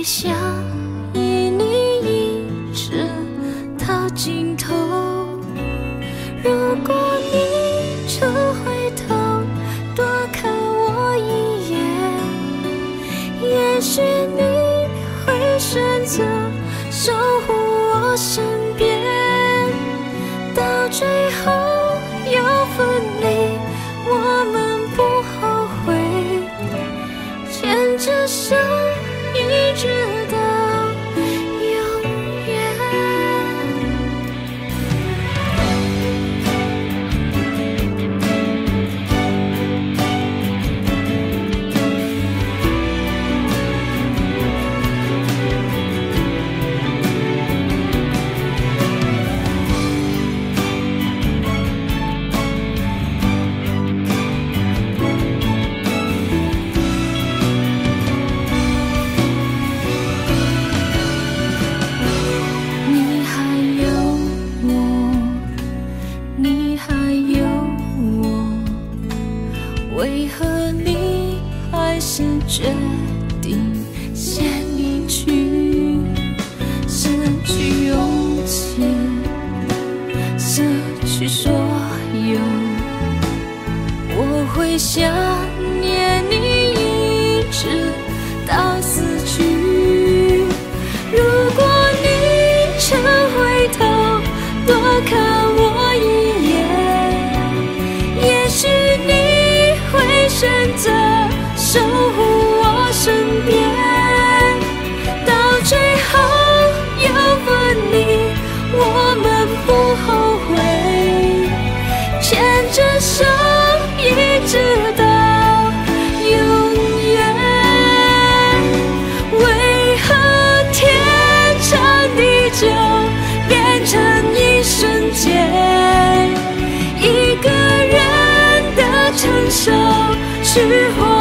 想依你一直到尽头。如果你曾回头多看我一眼，也许你会选择守护我身边。到最后要分离，我们不后悔，牵着手一直到永远。为何你还是决定先离去？失去勇气，失去所有，我会想念你一直到死去。如果你曾回头多看我一眼，也许你会选择守护我身边。到最后要分离，我们不后悔，牵着手一直到永远。为何天长地久变成一瞬间，一个人的承受是火。